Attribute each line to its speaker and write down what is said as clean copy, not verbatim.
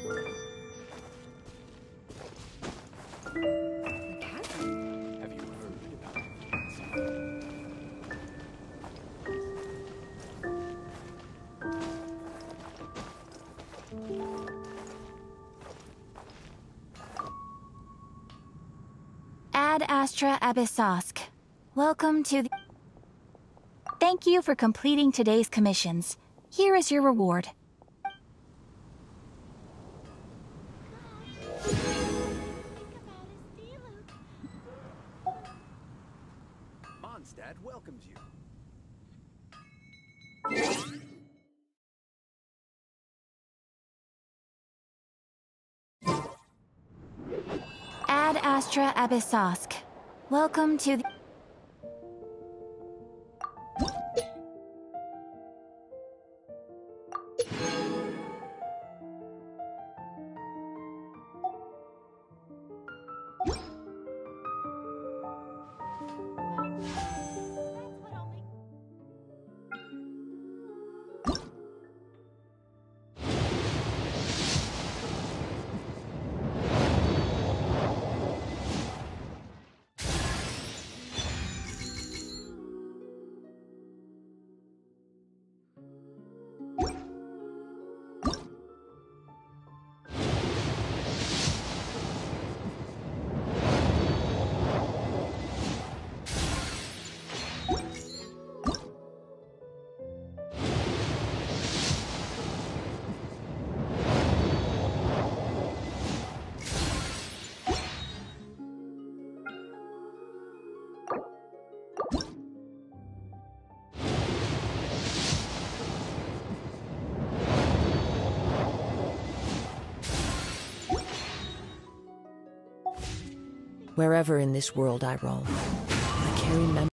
Speaker 1: Have you heard about
Speaker 2: AR60. Welcome to the... Thank you for completing today's commissions. Here is your reward.
Speaker 1: Mondstadt welcomes you.
Speaker 2: AR60. Welcome to the...
Speaker 3: Wherever in this world I roam, I carry memories.